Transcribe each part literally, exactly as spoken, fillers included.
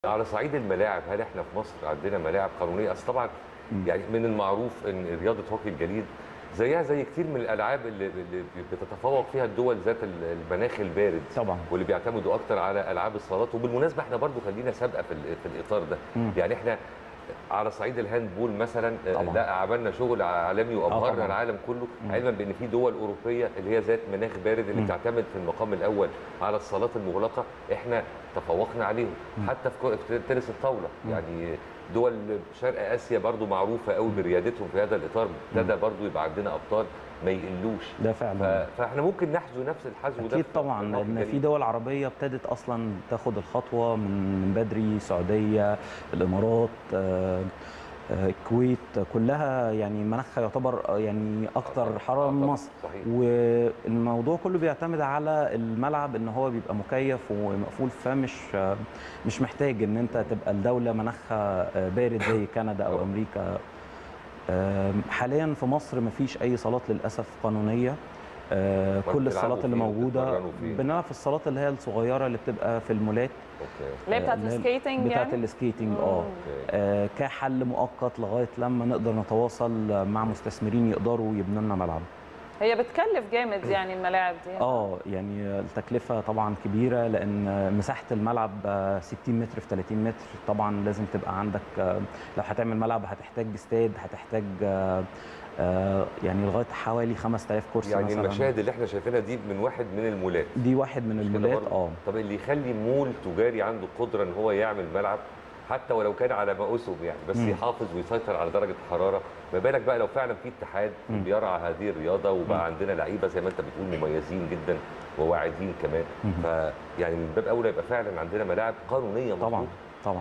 على صعيد الملاعب، هل احنا في مصر عندنا ملاعب قانونيه؟ اصل طبعا يعني من المعروف ان رياضه هوكي الجليد زيها زي كتير من الالعاب اللي, اللي بتتفوق فيها الدول ذات المناخ البارد طبعا، واللي بيعتمدوا اكتر على العاب الصالات. وبالمناسبه احنا برضو خلينا سابقه في, في الاطار ده. مم. يعني احنا على صعيد الهاندبول مثلا طبعا. لا عملنا شغل عالمي وابهرنا العالم كله، علما بان في دول اوروبيه اللي هي ذات مناخ بارد اللي بتعتمد في المقام الاول على الصالات المغلقه، احنا تفوقنا عليهم. مم. حتى في تنس الطاوله، مم. يعني دول شرق اسيا برضو معروفه قوي بريادتهم في هذا الاطار، ابتدى برضو يبقى عندنا ابطال ما يقلوش. ده فعلا، فاحنا ممكن نحذو نفس الحذو ده. اكيد طبعا، لان في دول عربيه ابتدت اصلا تاخد الخطوه من بدري، السعوديه، الامارات، آه الكويت، كلها يعني مناخها يعتبر يعني اكتر حراره من مصر. صحيح. والموضوع كله بيعتمد على الملعب، ان هو بيبقى مكيف ومقفول، فمش مش محتاج ان انت تبقى الدوله مناخها بارد زي كندا او امريكا. حاليا في مصر مفيش اي صالات للاسف قانونيه. آه كل الصالات اللي موجوده بنلعب في الصالات اللي هي الصغيره اللي بتبقى في المولات، اللي هي بتاعت السكيتنج، بتاعت يعني؟ السكيتنج اه, آه كحل مؤقت لغايه لما نقدر نتواصل مع مستثمرين يقدروا يبنوا لنا ملعب. هي بتكلف جامد يعني الملاعب دي؟ اه يعني التكلفه طبعا كبيره، لان مساحه الملعب ستين متر في ثلاثين متر. طبعا لازم تبقى عندك، لو هتعمل ملعب هتحتاج استاد، هتحتاج آه يعني لغايه حوالي خمسة آلاف كرسي يعني مثلا. المشاهد اللي احنا شايفينها دي من واحد من المولات، دي واحد من المولات. اه طب اللي يخلي مول تجاري عنده قدره ان هو يعمل ملعب حتى ولو كان على ما اسهم يعني، بس مم. يحافظ ويسيطر على درجه الحراره، ما بالك بقى لو فعلا في اتحاد مم. بيرعى هذه الرياضه وبقى مم. عندنا لعيبه زي ما انت بتقول مميزين جدا وواعدين كمان. فيعني من باب اولى يبقى فعلا عندنا ملاعب قانونيه مظبوط. طبعا طبعا.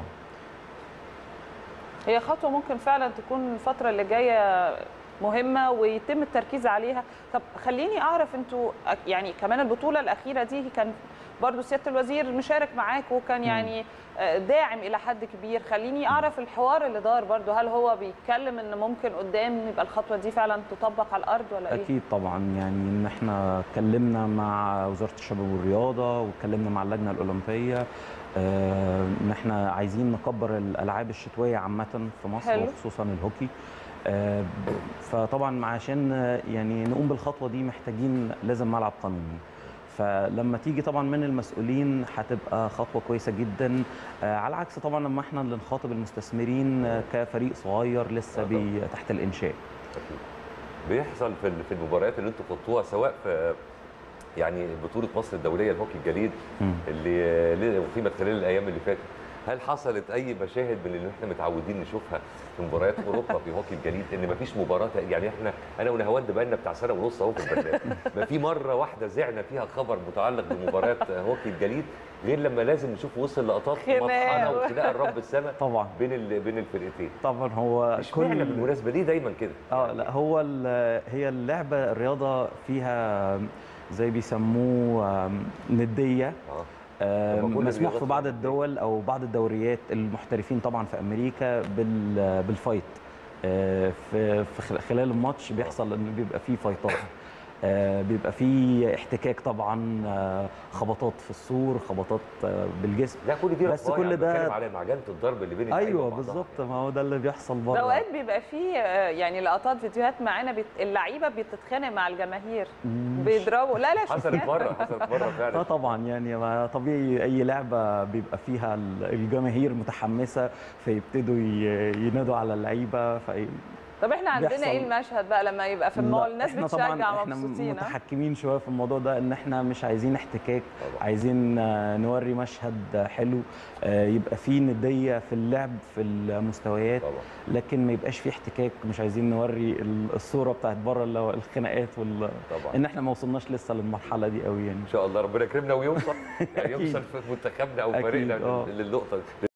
هي خطوه ممكن فعلا تكون الفتره اللي جايه مهمه ويتم التركيز عليها. طب خليني اعرف، انتوا يعني كمان البطوله الاخيره دي كان برضو سياده الوزير مشارك معاك وكان يعني داعم الى حد كبير. خليني اعرف الحوار اللي دار برضو، هل هو بيتكلم ان ممكن قدام يبقى الخطوه دي فعلا تطبق على الارض ولا ايه؟ اكيد طبعا، يعني ان احنا اتكلمنا مع وزاره الشباب والرياضه واتكلمنا مع اللجنه الاولمبيه ان احنا عايزين نكبر الالعاب الشتويه عامه في مصر. حلو. وخصوصا الهوكي. فطبعا عشان يعني نقوم بالخطوه دي محتاجين لازم ملعب قانوني، فلما تيجي طبعا من المسؤولين هتبقى خطوه كويسه جدا، على عكس طبعا لما احنا اللي نخاطب المستثمرين كفريق صغير لسه بي تحت الانشاء. بيحصل في في المباريات اللي انتوا خضتوها، سواء في يعني بطوله مصر الدوليه لهوكي الجليد اللي اقيمت خلال الايام اللي فاتت، هل حصلت اي مشاهد من اللي احنا متعودين نشوفها في مباريات اوروبا في هوكي الجليد؟ ان مفيش مباراه، يعني احنا انا ونهاوند بقالنا بتاع سنه ونص اهو في البرنامج، ما في مره واحده زعنا فيها خبر متعلق بمباريات هوكي الجليد غير لما لازم نشوف وصل لقطات مطحنه وخناقه الرب السماء طبعا بين بين الفرقتين. طبعا هو كل بالمناسبه ليه دايما كده؟ اه لا هو هي اللعبه الرياضه فيها زي بيسموه نديه. اه مسموح في بعض الدول او بعض الدوريات المحترفين طبعا في امريكا بالفايت في خلال الماتش، بيحصل ان بيبقى فيه فايتات، بيبقى فيه احتكاك طبعا، خبطات في السور، خبطات بالجسم. لا كل دي بس كل ده بتكلم على معجنه الضرب اللي بين ايوه بالظبط، ما هو ده اللي بيحصل بره. اوقات بيبقى فيه يعني لقطات فيديوهات معانا بت... اللعيبه بتتخانق مع الجماهير بيضربوا. لا لا حصلت مره حصلت مره فعلا. اه طبعا، يعني طبيعي اي لعبه بيبقى فيها الجماهير متحمسه فيبتدوا ينادوا على اللعيبه في. طب احنا عندنا ايه المشهد بقى لما يبقى في المول الناس بتشجع مبسوطين؟ احنا متحكمين شويه في الموضوع ده، ان احنا مش عايزين احتكاك، عايزين نوري مشهد حلو يبقى فيه نديه في اللعب في المستويات، لكن ما يبقاش فيه احتكاك. مش عايزين نوري الصوره بتاعت بره اللي هو الخناقات وال... ان احنا ما وصلناش لسه للمرحله دي قوي يعني. ان شاء الله ربنا يكرمنا ويوصل يعني يوصل في منتخبنا او فريقنا للنقطه دي.